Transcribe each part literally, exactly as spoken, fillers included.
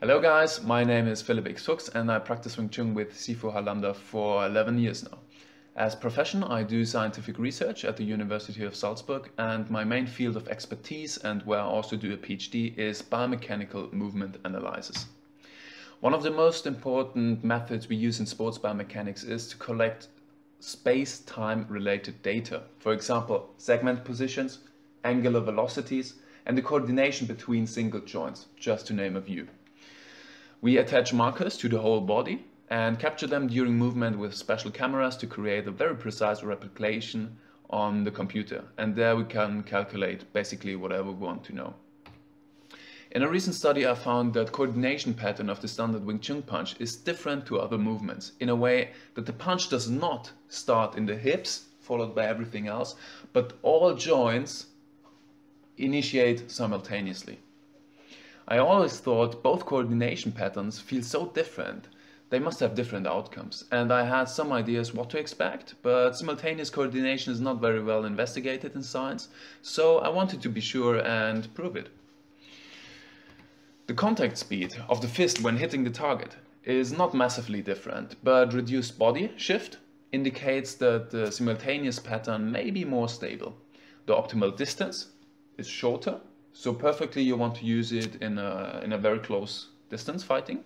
Hello guys, my name is Philip X Fuchs and I practice Wing Chun with Sifu Halanda for eleven years now. As profession, I do scientific research at the University of Salzburg, and my main field of expertise, and where I also do a PhD, is biomechanical movement analysis. One of the most important methods we use in sports biomechanics is to collect space-time related data. For example, segment positions, angular velocities, and the coordination between single joints, just to name a few. We attach markers to the whole body and capture them during movement with special cameras to create a very precise replication on the computer. And there we can calculate basically whatever we want to know. In a recent study, I found that coordination pattern of the standard Wing Chun punch is different to other movements in a way that the punch does not start in the hips, followed by everything else, but all joints initiate simultaneously. I always thought both coordination patterns feel so different. They must have different outcomes, and I had some ideas what to expect, but simultaneous coordination is not very well investigated in science, so I wanted to be sure and prove it. The contact speed of the fist when hitting the target is not massively different, but reduced body shift indicates that the simultaneous pattern may be more stable. The optimal distance is shorter, so perfectly you want to use it in a, in a very close distance fighting.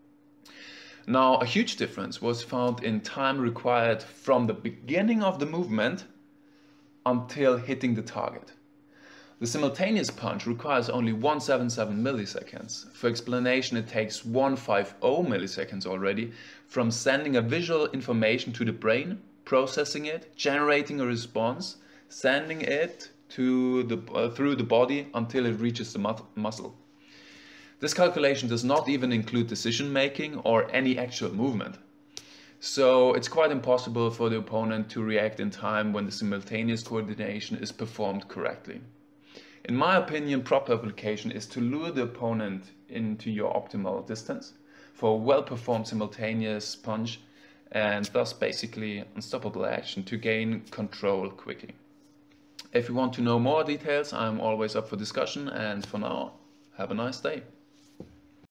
Now, a huge difference was found in time required from the beginning of the movement until hitting the target. The simultaneous punch requires only one hundred seventy-seven milliseconds. For explanation, it takes one hundred fifty milliseconds already from sending a visual information to the brain, processing it, generating a response, sending it to the, uh, through the body until it reaches the mu muscle. This calculation does not even include decision making or any actual movement. So it's quite impossible for the opponent to react in time when the simultaneous coordination is performed correctly. In my opinion, proper application is to lure the opponent into your optimal distance for a well-performed simultaneous punch, and thus basically unstoppable action to gain control quickly. If you want to know more details, I'm always up for discussion, and for now, have a nice day.